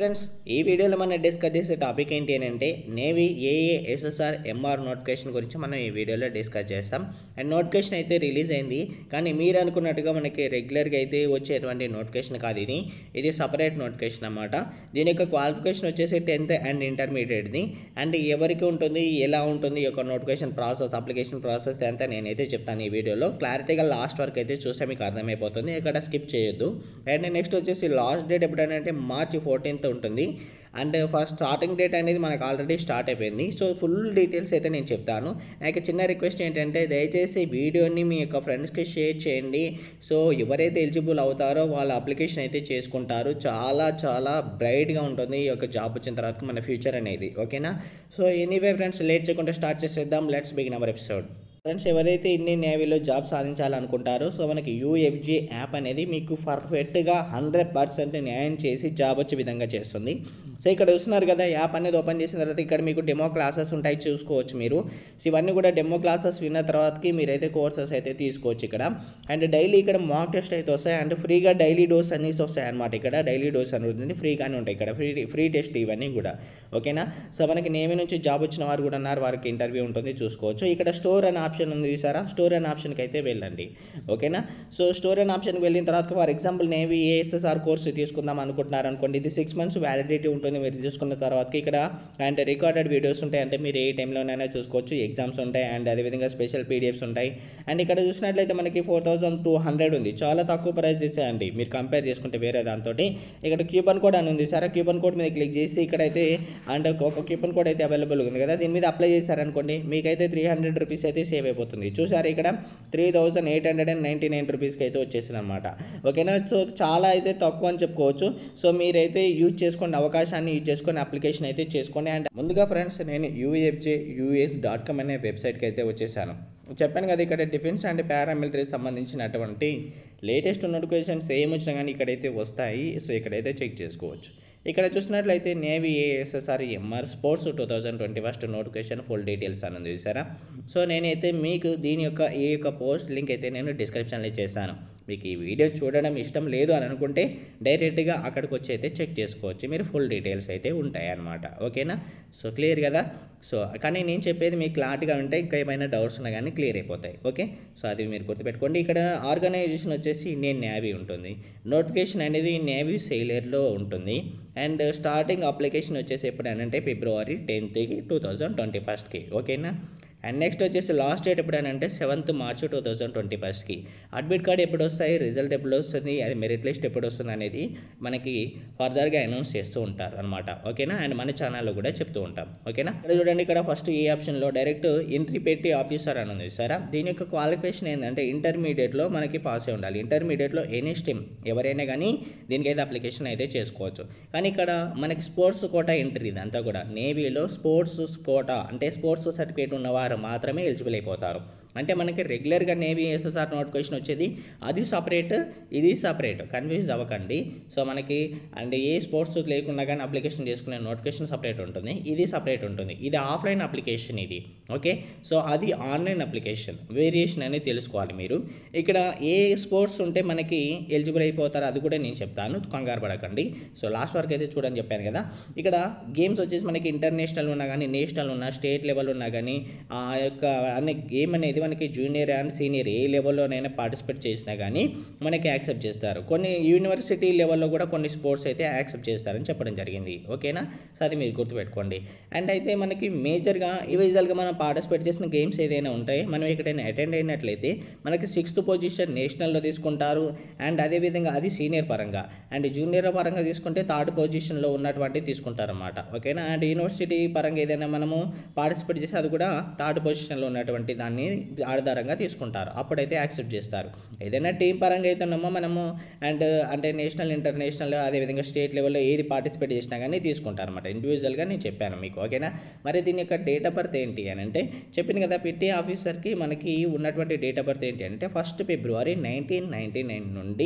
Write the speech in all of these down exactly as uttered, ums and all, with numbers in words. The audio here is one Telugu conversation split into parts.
ఫ్రెండ్స్, ఈ వీడియోలో మనం డిస్కస్ చేసే టాపిక్ ఏంటి అని అంటే నేవీ ఏఏ ఎస్ఎస్ఆర్ ఎంఆర్ నోటిఫికేషన్ గురించి మనం ఈ వీడియోలో డిస్కస్ చేస్తాం. అండ్ నోటిఫికేషన్ అయితే రిలీజ్ అయింది, కానీ మీరు అనుకున్నట్టుగా మనకి రెగ్యులర్గా అయితే వచ్చేటువంటి నోటిఫికేషన్ కాదు. ఇది ఇది సపరేట్ నోటిఫికేషన్ అన్నమాట. దీని యొక్క క్వాలిఫికేషన్ వచ్చేసి టెన్త్ అండ్ ఇంటర్మీడియట్ది. అండ్ ఎవరికి ఉంటుంది, ఎలా ఉంటుంది ఈ యొక్క నోటిఫికేషన్ ప్రాసెస్, అప్లికేషన్ ప్రాసెస్ అంతా నేనైతే చెప్తాను ఈ వీడియోలో. క్లారిటీగా లాస్ట్ వరకు అయితే చూస్తే మీకు అర్థమైపోతుంది, ఇక్కడ స్కిప్ చేయొద్దు. అండ్ నెక్స్ట్ వచ్చేసి లాస్ట్ డేట్ ఎప్పుడైనా మార్చి ఫోర్టీన్త్ ఉంటుంది. అండ్ ఫస్ట్ స్టార్టింగ్ డేట్ అనేది మనకు ఆల్రెడీ స్టార్ట్ అయిపోయింది. సో ఫుల్ డీటెయిల్స్ అయితే నేను చెప్తాను. నాకు చిన్న రిక్వెస్ట్ ఏంటంటే దయచేసి వీడియోని మీ యొక్క ఫ్రెండ్స్కి షేర్ చేయండి. సో ఎవరైతే ఎలిజిబుల్ అవుతారో వాళ్ళ అప్లికేషన్ అయితే చేసుకుంటారు. చాలా చాలా బ్రైట్గా ఉంటుంది ఈ యొక్క జాబ్ వచ్చిన తర్వాత మన ఫ్యూచర్ అనేది. ఓకేనా? సో ఎనీవే ఫ్రెండ్స్, లేట్ చేయకుండా స్టార్ట్ చేసేద్దాం. Let's begin our episode. Friends, ఎవరైతే ఇండియన్ నేవీలో జాబ్ సాధించాలనుకుంటారో సో మనకి యూఎఫ్జే యాప్ అనేది మీకు పర్ఫెక్ట్గా హండ్రెడ్ పర్సెంట్ న్యాయం చేసి జాబ్ వచ్చే విధంగా చేస్తుంది. సో ఇక్కడ చూస్తున్నారు కదా, యాప్ అనేది ఓపెన్ చేసిన తర్వాత ఇక్కడ మీకు డెమో క్లాసెస్ ఉంటాయి, చూసుకోవచ్చు మీరు. సో ఇవన్నీ కూడా డెమో క్లాసెస్ విన్న తర్వాతకి మీరైతే కోర్సెస్ అయితే తీసుకోవచ్చు ఇక్కడ. అండ్ డైలీ ఇక్కడ మాక్ టెస్ట్ అయితే వస్తాయి. అండ్ ఫ్రీగా డైలీ డోస్ అనేసి వస్తాయి అనమాట. ఇక్కడ డైలీ డోస్ అని ఉంటుంది, ఫ్రీగానే ఉంటాయి ఇక్కడ, ఫ్రీ ఫ్రీ టెస్ట్ ఇవన్నీ కూడా. ఓకేనా? సో మనకి నేవీ నుంచి జాబ్ వచ్చిన వారు కూడా ఉన్నారు, వారికి ఇంటర్వ్యూ ఉంటుంది, చూసుకోవచ్చు. ఇక్కడ స్టోర్ అనే ఆప్షన్ ఉంది చూసారా, స్టోర్ అనే ఆప్షన్కి అయితే వెళ్ళండి. ఓకేనా? సో స్టోర్ అనే ఆప్షన్కి వెళ్ళిన తర్వాత for example navy ASSR course తీసుకుందాం అనుకుంటున్నారు అనుకోండి. ఇది సిక్స్ మంత్స్ వ్యాలిడిటీ ఉంటుంది. మీరు తీసుకున్న తర్వాత ఇక్కడ అండ్ రికార్డెడ్ వీడియోస్ ఉంటాయి, అంటే మీరు ఏ టైంలోనైనా చూసుకోవచ్చు. ఎగ్జామ్స్ ఉంటాయి అండ్ అదేవిధంగా స్పెషల్ పీడిఎఫ్స్ ఉంటాయి. అండ్ ఇక్కడ చూసినట్లయితే మనకి ఫోర్ థౌసండ్ టూ హండ్రెడ్ ఉంది, చాలా తక్కువ ప్రైస్ ఇస్తాయండి మీరు కంపేర్ చేసుకుంటే వేరే దాంతో. ఇక్కడ క్యూపన్ కోడ్ అని ఉంది సార్, క్యూపన్ కోడ్ మీద క్లిక్ చేసి ఇక్కడైతే అండ్ ఒక క్యూపన్ కోడ్ అయితే అవైలబుల్ ఉంది కదా, దీని మీద అప్లై చేశారనుకోండి మీకైతే త్రీ హండ్రెడ్ రూపీస్ అయితే సేవ్ అయిపోతుంది. చూసారు ఇక్కడ three thousand eight hundred and ninety nine రూపీస్కి అయితే వచ్చేసింది అనమాట. ఓకేనా? సో చాలా అయితే తక్కువ అని చెప్పుకోవచ్చు. సో మీరైతే యూజ్ చేసుకోండి, అవకాశాన్ని యూజ్ చేసుకొని అప్లికేషన్ అయితే చేసుకోండి. అండ్ ముందుగా ఫ్రెండ్స్, నేను యూఎఫ్జే యూఎస్ డాట్ కామ్ అనే వెబ్సైట్కి అయితే వచ్చేసాను. చెప్పాను కదా, ఇక్కడ డిఫెన్స్ అండ్ పారామిలిటరీ సంబంధించినటువంటి లేటెస్ట్ నోటిఫికేషన్స్ ఏం వచ్చినా కానీ ఇక్కడైతే వస్తాయి. సో ఇక్కడైతే చెక్ చేసుకోవచ్చు. ఇక్కడ చూసినట్లయితే navy ASSR MR sports two thousand twenty first notification full details అని చూసారా. సో నేనైతే మీకు దీని యొక్క ఈ యొక్క పోస్ట్ లింక్ అయితే నేను డిస్క్రిప్షన్లో చేశాను. మీకు ఈ వీడియో చూడడం ఇష్టం లేదు అని అనుకుంటే డైరెక్ట్గా అక్కడికి వచ్చి అయితే చెక్ చేసుకోవచ్చు, మీరు ఫుల్ డీటెయిల్స్ అయితే ఉంటాయి అన్నమాట. ఓకేనా? సో క్లియర్ కదా? సో కానీ నేను చెప్పేది మీకు క్లారిటీగా ఉంటే ఇంకా ఏమైనా డౌట్స్ ఉన్నా కానీ క్లియర్ అయిపోతాయి. ఓకే? సో అది మీరు గుర్తుపెట్టుకోండి. ఇక్కడ ఆర్గనైజేషన్ వచ్చేసి ఇండియన్ నేవీ ఉంటుంది. నోటిఫికేషన్ అనేది నేవీ సెయిలర్లో ఉంటుంది. అండ్ స్టార్టింగ్ అప్లికేషన్ వచ్చేసి ఎప్పుడనంటే ఫిబ్రవరి టెన్త్కి టూ థౌజండ్ ట్వంటీ ఫస్ట్కి. ఓకేనా? అండ్ నెక్స్ట్ వచ్చేసి లాస్ట్ డేట్ ఎప్పుడనంటే seventh March two thousand twenty ఫస్ట్కి. అడ్మిట్ కార్డ్ ఎప్పుడు వస్తాయి, రిజల్ట్ ఎప్పుడు వస్తుంది, అది మెరిట్ లిస్ట్ ఎప్పుడు వస్తుంది అనేది మనకి ఫర్దర్గా అనౌన్స్ చేస్తూ ఉంటారు అనమాట. ఓకేనా? అండ్ మన ఛానల్లో కూడా చెప్తూ ఉంటాం. ఓకేనా? ఇక్కడ చూడండి, ఇక్కడ ఫస్ట్ ఈ ఆప్షన్లో డైరెక్ట్ ఎంట్రీ పెట్టి ఆఫీసర్ అని ఉంది సారా. దీని యొక్క క్వాలిఫికేషన్ ఏంటంటే ఇంటర్మీడియట్లో మనకి పాస్ అయి ఉండాలి. ఇంటర్మీడియట్లో ఎనీ స్ట్రీమ్ ఎవరైనా కానీ దీనికైతే అప్లికేషన్ అయితే చేసుకోవచ్చు. కానీ ఇక్కడ మనకి స్పోర్ట్స్ కోటా ఎంట్రీ, ఇదంతా కూడా నేవీలో స్పోర్ట్స్ కోటా అంటే స్పోర్ట్స్ సర్టిఫికేట్ ఉన్నవారు మాత్రమే ఎలిజిబుల్ అయిపోతారు. అంటే మనకి రెగ్యులర్గా నేవీ ఎస్ఎస్ఆర్ నోటిఫికేషన్ వచ్చేది, అది సపరేట్, ఇది సపరేట్, కన్ఫ్యూజ్ అవ్వకండి. సో మనకి అండ్ ఏ స్పోర్ట్స్ లేకుండా కానీ అప్లికేషన్ చేసుకునే నోటిఫికేషన్ సపరేట్ ఉంటుంది, ఇది సపరేట్ ఉంటుంది. ఇది ఆఫ్లైన్ అప్లికేషన్ ఇది. ఓకే? సో అది ఆన్లైన్ అప్లికేషన్, వేరియేషన్ అనేది తెలుసుకోవాలి మీరు. ఇక్కడ ఏ స్పోర్ట్స్ ఉంటే మనకి ఎలిజిబుల్ అయిపోతారు అది కూడా నేను చెప్తాను, కంగారు పడకండి. సో లాస్ట్ వరకు అయితే చూడని చెప్పాను కదా. ఇక్కడ గేమ్స్ వచ్చేసి మనకి ఇంటర్నేషనల్ ఉన్నా కానీ, నేషనల్ ఉన్నా, స్టేట్ లెవెల్ ఉన్నా కానీ ఆ యొక్క అనే గేమ్ అనేది మనకి జూనియర్ అండ్ సీనియర్ ఏ లెవెల్లోనైనా పార్టిసిపేట్ చేసినా కానీ మనకి యాక్సెప్ట్ చేస్తారు. కొన్ని యూనివర్సిటీ లెవెల్లో కూడా కొన్ని స్పోర్ట్స్ అయితే యాక్సెప్ట్ చేస్తారని చెప్పడం జరిగింది. ఓకేనా? సో అది మీరు గుర్తుపెట్టుకోండి. అండ్ అయితే మనకి మేజర్గా ఇండివిజువల్గా మనం పార్టిసిపేట్ చేసిన గేమ్స్ ఏదైనా ఉంటాయి, మనం ఎక్కడైనా అటెండ్ అయినట్లయితే మనకి సిక్స్త్ పొజిషన్ నేషనల్లో తీసుకుంటారు. అండ్ అదేవిధంగా అది సీనియర్ పరంగా, అండ్ జూనియర్ పరంగా తీసుకుంటే థర్డ్ పొజిషన్లో ఉన్నటువంటి తీసుకుంటారన్నమాట. ఓకేనా? అండ్ యూనివర్సిటీ పరంగా ఏదైనా మనము పార్టిసిపేట్ చేసి అది కూడా థర్డ్ పొజిషన్లో ఉన్నటువంటి దాన్ని ఆధారంగా తీసుకుంటారు, అప్పుడైతే యాక్సెప్ట్ చేస్తారు. ఏదైనా టీం పరంగా అయితే ఉన్నామో మనము అండ్ అంటే నేషనల్, ఇంటర్నేషనల్, అదేవిధంగా స్టేట్ లెవెల్లో ఏది పార్టిసిపేట్ చేసినా కానీ తీసుకుంటారు అనమాట. ఇండివిజువల్గా నేను చెప్పాను మీకు. ఓకేనా? మరి దీని యొక్క డేట్ ఆఫ్ బర్త్ ఏంటి అని అంటే చెప్పింది కదా, పిటి ఆఫీసర్కి మనకి ఉన్నటువంటి డేట్ ఆఫ్ బర్త్ ఏంటి అంటే ఫస్ట్ ఫిబ్రవరి నైన్టీన్ నైంటీ నైన్ నుండి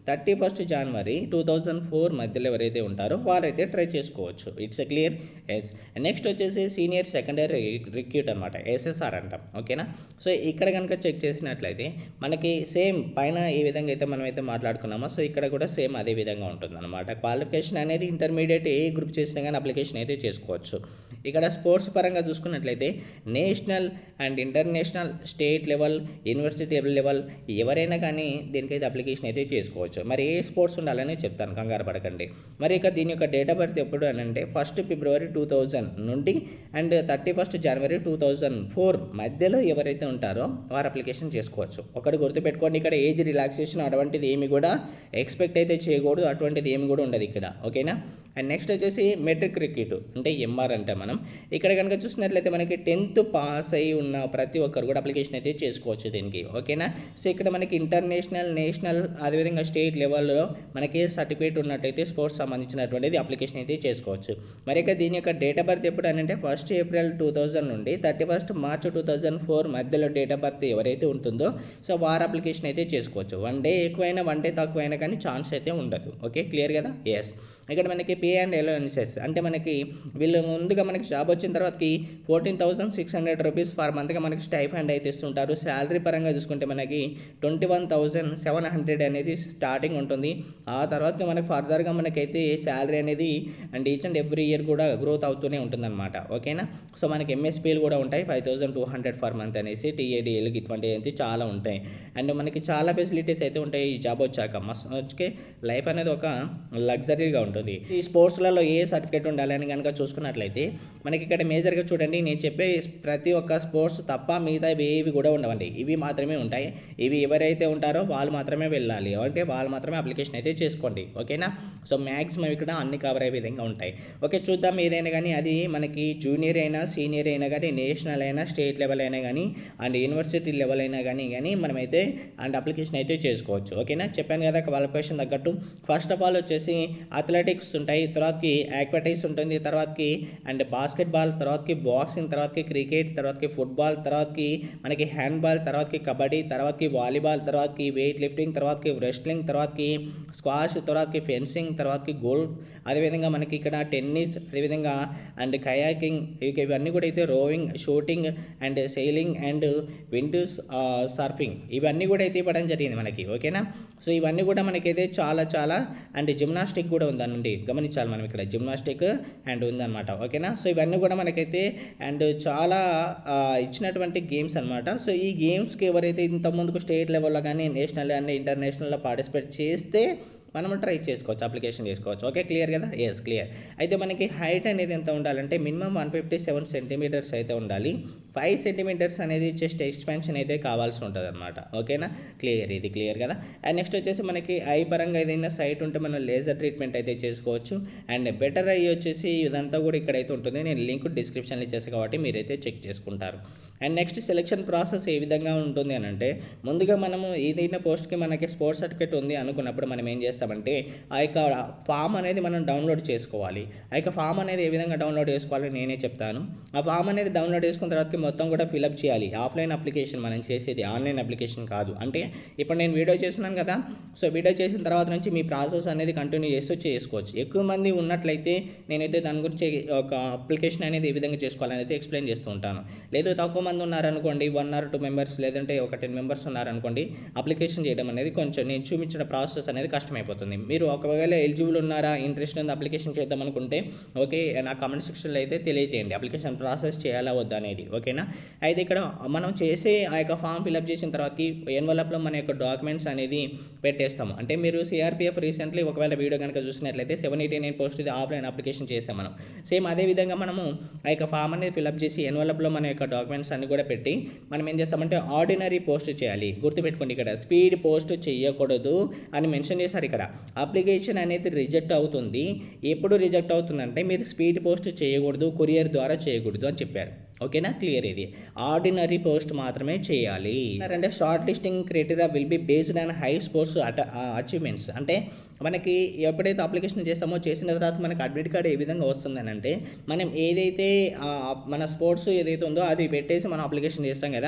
థర్టీ ఫస్ట్ జనవరి టూ థౌజండ్ ఫోర్ మధ్యలో ఎవరైతే ఉంటారో వారైతే ట్రై చేసుకోవచ్చు. It's a clear. Yes. Next వచ్చేసి సీనియర్ సెకండరీ రిక్రూట్ అనమాట, ఎస్ఎస్ఆర్ అంటాం. ఓకేనా. సో ఇక్కడ కనుక చెక్ చేసినట్లయితే మనకి సేమ్ పైన ఏ విధంగా అయితే మనం అయితే మాట్లాడుకున్నామో సో ఇక్కడ కూడా సేమ్ అదే విధంగా ఉంటుంది అనమాట. క్వాలిఫికేషన్ అనేది ఇంటర్మీడియట్ ఏ గ్రూప్ చేసినా కానీ అప్లికేషన్ అయితే చేసుకోవచ్చు. ఇక్కడ స్పోర్ట్స్ పరంగా చూసుకున్నట్లయితే national and international, state level, university level ఎవరైనా కానీ దీనికైతే అప్లికేషన్ అయితే చేసుకోవచ్చు. మరి ఏ స్పోర్ట్స్ ఉండాలని చెప్తాను, కంగారు పడకండి. మరి ఇక దీని యొక్క డేట్ ఆఫ్ బర్త్ ఎప్పుడు అని అంటే ఫస్ట్ ఫిబ్రవరి టూ థౌజండ్ నుండి అండ్ థర్టీ ఫస్ట్ జనవరి టూ థౌజండ్ ఫోర్ మధ్యలో ఎవరైతే ఉంటారో వారు అప్లికేషన్ చేసుకోవచ్చు. ఒకటి గుర్తుపెట్టుకోండి, ఇక్కడ ఏజ్ రిలాక్సేషన్ అటువంటిది ఏమి కూడా ఎక్స్పెక్ట్ అయితే చేయకూడదు, అటువంటిది ఏమి కూడా ఉండదు ఇక్కడ. ఓకేనా. అండ్ నెక్స్ట్ వచ్చేసి మెట్రిక్ రిక్రూట్ అంటే ఎంఆర్ అంటే మనం ఇక్కడ కనుక చూసినట్లయితే మనకి టెన్త్ పాస్ అయి ఉన్న ప్రతి ఒక్కరు కూడా అప్లికేషన్ అయితే చేసుకోవచ్చు దీనికి. ఓకేనా. సో ఇక్కడ మనకి ఇంటర్నేషనల్, నేషనల్, అదేవిధంగా స్టేట్ లెవెల్లో మనకి సర్టిఫికేట్ ఉన్నట్టయితే స్పోర్ట్స్ సంబంధించినటువంటిది అప్లికేషన్ అయితే చేసుకోవచ్చు. మరి ఇక దీని యొక్క డేట్ ఆఫ్ బర్త్ ఎప్పుడు అని అంటే ఫస్ట్ ఏప్రిల్ టూ థౌజండ్ నుండి thirty first March two thousand four మధ్యలో డేట్ ఆఫ్ బర్త్ ఎవరైతే ఉంటుందో సో వారు అప్లికేషన్ అయితే చేసుకోవచ్చు. వన్ డే ఎక్కువైనా వన్ డే తక్కువైనా కానీ ఛాన్స్ అయితే ఉండదు. ఓకే, క్లియర్ కదా. ఎస్. ఇక్కడ మనకి పే అండ్ అలవెన్సెస్ అంటే మనకి వీళ్ళు ముందుగా మనకి జాబ్ వచ్చిన తర్వాతకి fourteen thousand six hundred rupees for మంత్గా మనకి స్టైఫండ్ అయితే ఇస్తుంటారు. శాలరీ పరంగా చూసుకుంటే మనకి twenty one thousand seven hundred అనేది స్టార్టింగ్ ఉంటుంది. ఆ తర్వాత మనకి ఫర్దర్గా మనకైతే శాలరీ అనేది and each and every year కూడా గ్రోత్ అవుతూనే ఉంటుందన్నమాట. ఓకేనా. సో మనకి ఎంఎస్పీలు కూడా ఉంటాయి, five thousand two hundred for month అనేసి, టీఏడిఎల్కి ఇటువంటివి అయితే చాలా ఉంటాయి. అండ్ మనకి చాలా ఫెసిలిటీస్ అయితే ఉంటాయి ఈ జాబ్ వచ్చాక. మస్తు లైఫ్ అనేది ఒక లగ్జరీగా ఉంటుంది. ఈ స్పోర్ట్స్లలో ఏ సర్టిఫికేట్ ఉండాలని కనుక చూసుకున్నట్లయితే మనకి ఇక్కడ మేజర్గా చూడండి, నేను చెప్పే ప్రతి ఒక్క స్పోర్ట్స్ తప్ప మిగతా ఏవి కూడా ఉండవండి, ఇవి మాత్రమే ఉంటాయి. ఇవి ఎవరైతే ఉంటారో వాళ్ళు మాత్రమే వెళ్ళాలి, అంటే వాళ్ళు మాత్రమే అప్లికేషన్ అయితే చేసుకోండి. ఓకేనా. సో మ్యాక్సిమం ఇక్కడ అన్ని కవర్ అయ్యే విధంగా ఉంటాయి. ఓకే, చూద్దాం. ఏదైనా కానీ అది మనకి జూనియర్ అయినా, సీనియర్ అయినా కానీ, నేషనల్ అయినా, స్టేట్ లెవెల్ అయినా కానీ అండ్ యూనివర్సిటీ లెవెల్ అయినా కానీ కానీ మనమైతే అండ్ అప్లికేషన్ అయితే చేసుకోవచ్చు. ఓకేనా. చెప్పాను కదా క్వాలిఫికేషన్ తగ్గట్టు. ఫస్ట్ ఆఫ్ ఆల్ వచ్చేసి అథ్లెటిక్స్ ఉంటాయి, తర్వాతకి యాక్వెటిక్స్ ఉంటుంది, తర్వాతకి అండ్ బాస్కెట్బాల్, తర్వాతకి బాక్సింగ్, తర్వాతకి క్రికెట్, తర్వాతకి ఫుట్బాల్, తర్వాతకి మనకి హ్యాండ్బాల్, తర్వాతకి కబడ్డీ, తర్వాతకి వాలీబాల్, తర్వాతకి వెయిట్ లిఫ్టింగ్, తర్వాతకి రెస్లింగ్, తర్వాతకి స్క్వాష్, తర్వాతకి ఫెన్సింగ్, తర్వాతకి గోల్ఫ్, అదేవిధంగా మనకి ఇక్కడ టెన్నిస్, అదేవిధంగా అండ్ కయాకింగ్, ఇవన్నీ కూడా అయితే rowing, shooting and sailing and windsurfing ఇవన్నీ కూడా అయితే ఇవ్వడం జరిగింది మనకి. ఓకేనా. సో ఇవన్నీ కూడా మనకైతే చాలా చాలా అండ్ జిమ్నాస్టిక్ కూడా ఉందనండి, గమనించాలి మనం ఇక్కడ జిమ్నాస్టిక్ అండ్ ఉందన్నమాట. ఓకేనా. సో ఇవన్నీ కూడా మనకైతే అండ్ చాలా ఇచ్చినటువంటి గేమ్స్ అనమాట. సో ఈ గేమ్స్కి ఎవరైతే ఇంతకుముందుకు స్టేట్ లెవెల్లో కానీ నేషనల్ అండ్ ఇంటర్నేషనల్లో పార్టిసిపేట్ చేస్తే మనం ట్రై చేసుకోవచ్చు, అప్లికేషన్ చేసుకోవచ్చు. ఓకే, క్లియర్ కదా. Yes, clear. అయితే మనకి హైట్ అనేది ఎంత ఉండాలంటే minimum one fifty seven centimetres అయితే ఉండాలి. ఫైవ్ సెంటీమీటర్స్ అనేది చెస్ట్ ఎక్స్పాన్షన్ అయితే కావాల్సి ఉంటుంది అనమాట. ఓకేనా, క్లియర్. ఇది క్లియర్ కదా. అండ్ నెక్స్ట్ వచ్చేసి మనకి ఐ పరంగా ఏదైనా సైట్ ఉంటే మనం లేజర్ ట్రీట్మెంట్ అయితే చేసుకోవచ్చు. అండ్ బెటర్ ఐ వచ్చేసి ఇదంతా కూడా ఇక్కడైతే ఉంటుంది, నేను లింక్ డిస్క్రిప్షన్లో ఇచ్చేస్తాను కాబట్టి మీరైతే చెక్ చేసుకుంటారు. అండ్ నెక్స్ట్ సెలెక్షన్ ప్రాసెస్ ఏ విధంగా ఉంటుంది అని అంటే ముందుగా మనము ఏదైనా పోస్ట్కి మనకి స్పోర్ట్స్ సర్టిఫికేట్ ఉంది అనుకున్నప్పుడు మనం ఏం చేస్తామంటే ఆ యొక్క ఫామ్ అనేది మనం డౌన్లోడ్ చేసుకోవాలి. ఆ యొక్క ఫామ్ అనేది ఏ విధంగా డౌన్లోడ్ చేసుకోవాలో నేనే చెప్తాను. ఆ ఫామ్ అనేది డౌన్లోడ్ చేసుకున్న తర్వాత మొత్తం కూడా ఫిలప్ చేయాలి. ఆఫ్లైన్ అప్లికేషన్ మనం చేసేది, ఆన్లైన్ అప్లికేషన్ కాదు. అంటే ఇప్పుడు నేను వీడియో చేస్తున్నాను కదా, సో వీడియో చేసిన తర్వాత నుంచి మీ ప్రాసెస్ అనేది కంటిన్యూ చేస్తూ చేసుకోవచ్చు. ఎక్కువ మంది ఉన్నట్లయితే నేనైతే దాని గురించి ఒక అప్లికేషన్ అనేది ఏ విధంగా చేసుకోవాలని అయితే ఎక్స్ప్లెయిన్ చేస్తూ ఉంటాను. లేదు తక్కువ మంది ఉన్నారనుకోండి, వన్ ఆర్ టూ మెంబర్స్ లేదంటే ఒక టెన్ మెంబర్స్ ఉన్నారనుకోండి, అప్లికేషన్ చేయడం అనేది కొంచెం నేను చూపించిన ప్రాసెస్ అనేది కష్టమైపోతుంది. మీరు ఒకవేళ ఎలిజిబుల్ ఉన్నారా, ఇంట్రెస్ట్ ఉంది అప్లికేషన్ చేద్దాం అనుకుంటే ఓకే నా కామెంట్ సెక్షన్లో అయితే తెలియజేయండి అప్లికేషన్ ప్రాసెస్ చేయాలా వద్దా అనేది. ఓకేనా. అయితే ఇక్కడ మనం చేసే ఆ యొక్క ఫామ్ ఫిల్అప్ చేసిన తర్వాతకి ఎన్వలప్లో మన యొక్క డాక్యుమెంట్స్ అనేది పెట్టేస్తాము. అంటే మీరు సిఆర్పిఎఫ్ రీసెంట్లీ ఒకవేళ వీడియో కనుక చూసినట్లయితే సెవెన్ ఎయిటీ నైన్ పోస్ట్ ఇది ఆఫ్లైన్ అప్లికేషన్ చేసాం మనం. సేమ్ అదే విధంగా మనము ఆ యొక్క ఫామ్ అనేది ఫిల్అప్ చేసి ఎన్వలప్లో మన యొక్క డాక్యుమెంట్స్ అన్ని కూడా పెట్టి మనం ఏం చేస్తామంటే ఆర్డినరీ పోస్ట్ చేయాలి. గుర్తుపెట్టుకోండి, ఇక్కడ స్పీడ్ పోస్ట్ చేయకూడదు అని మెన్షన్ చేశారు. ఇక్కడ అప్లికేషన్ అనేది రిజెక్ట్ అవుతుంది. ఎప్పుడు రిజెక్ట్ అవుతుందంటే మీరు స్పీడ్ పోస్ట్ చేయకూడదు, కొరియర్ ద్వారా చేయకూడదు అని చెప్పారు. ఓకేనా, క్లియర్. ఇది ఆర్డినరీ పోస్ట్ మాత్రమే చేయాలి. అంటే short listing criteria will be based on high sports achievements. అంటే మనకి ఎప్పుడైతే అప్లికేషన్ చేస్తామో చేసిన తర్వాత మనకి అడ్మిట్ కార్డ్ ఏ విధంగా వస్తుందని అంటే మనం ఏదైతే మన స్పోర్ట్స్ ఏదైతే ఉందో అది పెట్టేసి మనం అప్లికేషన్ చేస్తాం కదా,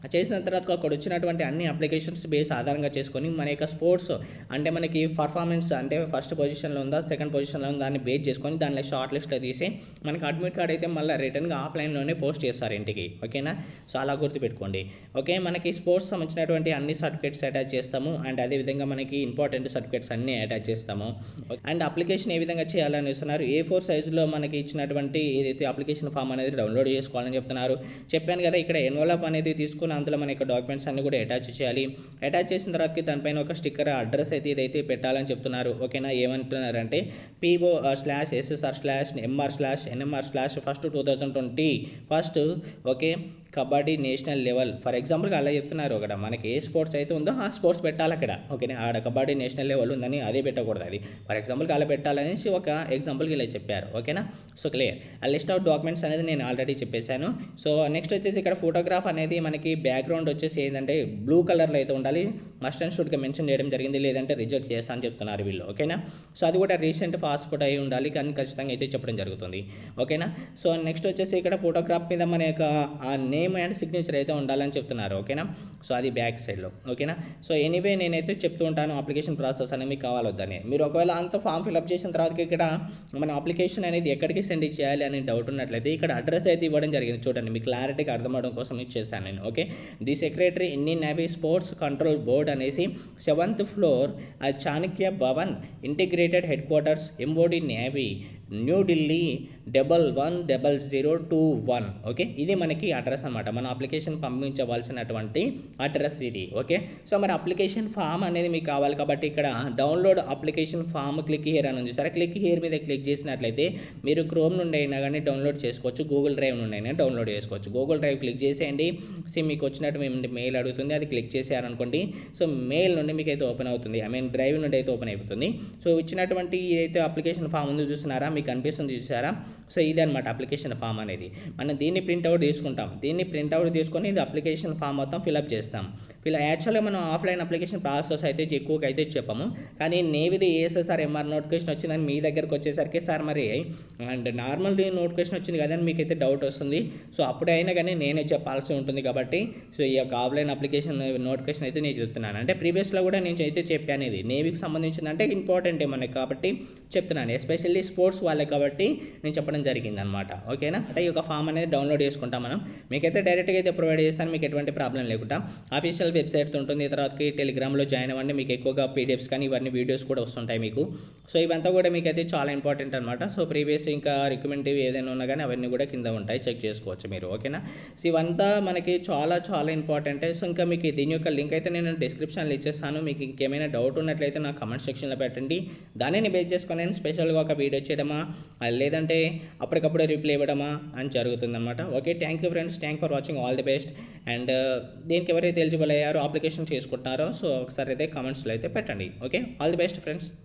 చేసిన తర్వాత అక్కడ వచ్చినటువంటి అన్ని అప్లికేషన్స్ బేస్ ఆధారంగా చేసుకొని మన యొక్క స్పోర్ట్స్ అంటే మనకి పర్ఫార్మెన్స్ అంటే ఫస్ట్ పొజిషన్లో ఉందా సెకండ్ పొజిషన్లో ఉందా దాన్ని బేస్ చేసుకొని దానిలో షార్ట్ లిస్ట్లో తీసి మనకి అడ్మిట్ కార్డ్ అయితే మళ్ళీ రిటర్న్గా ఆఫ్లైన్లోనే పోస్ట్ చేస్తారు ఇంటికి. ఓకేనా, సో అలా గుర్తుపెట్టుకోండి. ఓకే, మనకి స్పోర్ట్స్ సంబంధించినటువంటి అన్ని సర్టిఫికేట్స్ అటాచ్ చేస్తాము అండ్ అదేవిధంగా మనకి ఇంపార్టెంట్ సర్టిఫికేట్స్ అన్నీ అటాచ్ చేస్తాము. అండ్ అప్లికేషన్ ఏ విధంగా చేయాలని ఇస్తున్నారు, ఏ ఫోర్ సైజులో మనకి ఇచ్చినటువంటి ఏదైతే అప్లికేషన్ ఫామ్ అనేది డౌన్లోడ్ చేసుకోవాలని చెప్తున్నారు. చెప్పాను కదా, ఇక్కడ ఎన్వలప్ అనేది తీసుకుని అందులో మన యొక్క డాక్యుమెంట్స్ అన్ని కూడా అటాచ్ చేయాలి. అటాచ్ చేసిన తర్వాత దానిపైన ఒక స్టిక్కర్ అడ్రస్ అయితే ఇదైతే పెట్టాలని చెప్తున్నారు. ఓకేనా, ఏమంటున్నారంటే PO slash SSR slash MR slash NMR slash first two thousand twenty first okay kabaddi national level for ఎగ్జాంపుల్గా అలా చెప్తున్నారు. అక్కడ మనకి ఏ స్పోర్ట్స్ అయితే ఉందో ఆ స్పోర్ట్స్ పెట్టాలి అక్కడ. ఓకేనా, ఆడ కబడ్డీ నేషనల్ లెవెల్ ఉందని అదే పెట్టకూడదు, అది ఫర్ ఎగ్జాంపుల్గా అలా పెట్టాలనేసి ఒక ఎగ్జాంపుల్కి ఇలా చెప్పారు. ఓకేనా, సో క్లియర్. ఆ లిస్ట్ ఆఫ్ డాక్యుమెంట్స్ అనేది నేను ఆల్రెడీ చెప్పేశాను. సో నెక్స్ట్ వచ్చేసి ఇక్కడ ఫోటోగ్రాఫ్ అనేది మనకి బ్యాక్గ్రౌండ్ వచ్చేసి ఏంటంటే బ్లూ కలర్లో అయితే ఉండాలి, మస్ట్ అండ్ షుడ్గా మెన్షన్ చేయడం జరిగింది, లేదంటే రిజెక్ట్ చేస్తా అని చెప్తున్నారు వీళ్ళు. ఓకేనా, సో అది కూడా రీసెంట్ పాస్పోర్ట్ అయి ఉండాలి కానీ ఖచ్చితంగా అయితే చెప్పడం జరుగుతుంది. ఓకేనా, సో నెక్స్ట్ వచ్చేసి ఇక్కడ ఫోటోగ్రాఫ్ మీద మన యొక్క ఆ నేమ్ అండ్ సిగ్నేచర్ అయితే ఉండాలని చెప్తున్నారు. ఓకేనా, సో అది బ్యాక్ సైడ్లో. ఓకేనా, సో ఎనీవే నేనైతే చెప్తూ ఉంటాను అప్లికేషన్ ప్రాసెస్ అనేది మీకు కావాలొద్దని. మీరు ఒకవేళ అంత ఫామ్ ఫిల్అప్ చేసిన తర్వాత ఇక్కడ మన అప్లికేషన్ అనేది ఎక్కడికి సెండ్ చేయాలి అని డౌట్ ఉన్నట్లయితే ఇక్కడ అడ్రస్ అయితే ఇవ్వడం జరిగింది. చూడండి, మీకు క్లారిటీగా అర్థమవడం కోసం ఇచ్చేసాను నేను. Okay, the secretary Indian navy sports control board అనేసి seventh floor Chanakya Bhavan integrated head quarters MOD navy New Delhi double one double zero two one. Okay, ఇది మనకి అడ్రస్ అనమాట, మన అప్లికేషన్ పంపించవలసినటువంటి అడ్రస్ ఇది. ఓకే, సో మరి అప్లికేషన్ ఫామ్ అనేది మీకు కావాలి కాబట్టి ఇక్కడ download application form click here అని ఉంది. సరే, క్లిక్ హియర్ మీద క్లిక్ చేసినట్లయితే మీరు క్రోమ్ నుండి అయినా కానీ డౌన్లోడ్ చేసుకోవచ్చు, గూగుల్ డ్రైవ్ నుండి అయినా డౌన్లోడ్ చేసుకోవచ్చు. గూగుల్ డ్రైవ్ క్లిక్ చేసేయండి, సో మీకు వచ్చినట్టు మెయిల్ అడుగుతుంది, అది క్లిక్ చేశారనుకోండి సో మెయిల్ నుండి మీకు అయితే ఓపెన్ అవుతుంది, ఐ మీన్ డ్రైవ్ నుండి అయితే ఓపెన్ అయిపోతుంది. సో ఇచ్చినటువంటి ఏదైతే అప్లికేషన్ ఫామ్ ఉందో చూస్తున్నారా, మీకు కనిపిస్తుంది చూసారా, సో ఇది అనమాట అప్లికేషన్ ఫామ్ అనేది. మనం దీన్ని ప్రింట్అవుట్ తీసుకుంటాం, దీన్ని ప్రింట్అవుట్ తీసుకొని ఇది అప్లికేషన్ ఫామ్ మొత్తం ఫిల్అప్ చేస్తాం. ఫిల్ యాక్చువల్గా మనం ఆఫ్లైన్ అప్లికేషన్ ప్రాసెస్ అయితే ఎక్కువగా అయితే చెప్పము, కానీ నేవిది ఏఎస్ఎస్ఆర్ ఎంఆర్ నోటిఫికేషన్ వచ్చిందని మీ దగ్గరకు వచ్చేసరికి సార్ మరి అండ్ నార్మల్ నోటిఫికేషన్ వచ్చింది కదా అని మీకైతే డౌట్ వస్తుంది. సో అప్పుడైనా కానీ నేనే చెప్పాల్సి ఉంటుంది కాబట్టి సో ఈ యొక్క ఆఫ్లైన్ అప్లికేషన్ నోటిఫికేషన్ అయితే నేను చెప్తున్నాను. అంటే ప్రీవియస్లో కూడా నేను అయితే చెప్పాను, ఇది నేవీకి సంబంధించింది అంటే ఇంపార్టెంటే మనకి కాబట్టి చెప్తున్నాను, ఎస్పెషల్లీ స్పోర్ట్స్ వాళ్ళే కాబట్టి నేను చెప్పడం జరిగింది అనమాట. ఓకేనా, అంటే ఈ యొక్క ఫామ్ అనేది డౌన్లోడ్ చేసుకుంటాం మనం, మీకైతే డైరెక్ట్గా అయితే ప్రొవైడ్ చేస్తాను, మీకు ఎటువంటి ప్రాబ్లం లేకుండా. అఫీషియల్ వెబ్సైట్ ఉంటుంది, తర్వాతకి టెలిగ్రామ్లో జాయిన్ అవ్వండి, మీకు ఎక్కువగా పీడిఎఫ్స్ కానీ ఇవన్నీ వీడియోస్ కూడా వస్తుంటాయి మీకు. సో ఇవంతా కూడా మీకు అయితే చాలా ఇంపార్టెంట్ అనమాట. సో ప్రీవియస్ ఇంకా రికమెండేటివ్ ఏదైనా ఉన్నా కానీ అవన్నీ కూడా కింద ఉంటాయి, చెక్ చేసుకోవచ్చు మీరు. ఓకేనా, సో ఇవంతా మనకి చాలా చాలా ఇంపార్టెంట్. సో ఇంకా మీకు దీని యొక్క లింక్ అయితే నేను డిస్క్రిప్షన్లో ఇచ్చేస్తాను, మీకు ఇంకేమైనా డౌట్ ఉన్నట్లయితే నా కమెంట్ సెక్షన్లో పెట్టండి, దానిని బేస్ చేసుకొని నేను స్పెషల్గా ఒక వీడియో చేయడమా లేదంటే అప్పటికప్పుడే రిప్లై ఇవ్వడమా అని జరుగుతుందన్నమాట. Okay, thank you friends, thank for watching, all the best. And దీనికి ఎవరైతే ఎలిజిబుల్ అయ్యారో అప్లికేషన్ చేసుకుంటున్నారో సో ఒకసారి అయితే కామెంట్స్లో అయితే పెట్టండి. Okay, all the best friends.